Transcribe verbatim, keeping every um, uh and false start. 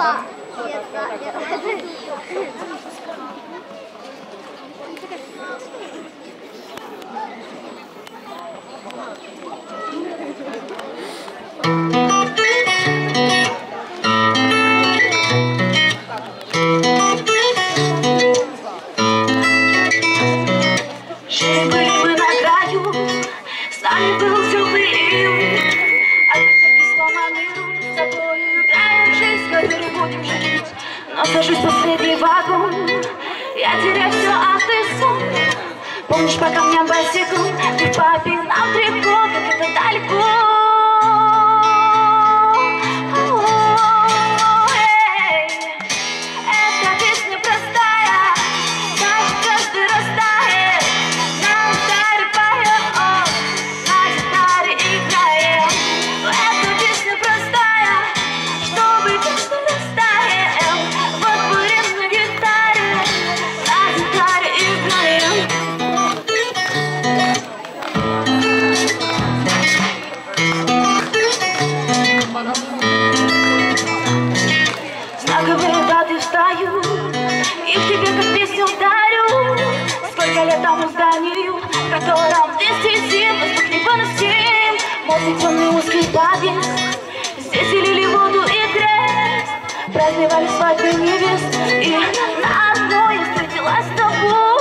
Жили были мы на краю, с нами был теплый июнь. Опять сломанный руль, с тобою играем в жизнь, которую будем жить. Но сажусь в последний вагон, я теряю все, а ты сон. Помнишь, по камням босиком ты папе нам трико, как это далеко. Знаковые даты встаю и к тебе как песню дарю. Сколько лет тому зданию, в котором двести зим, воздух невыносим. Модный темный узкий подъезд, здесь лили воду и грязь. Праздновали свадьбы невест, и на одной я встретилась с тобой.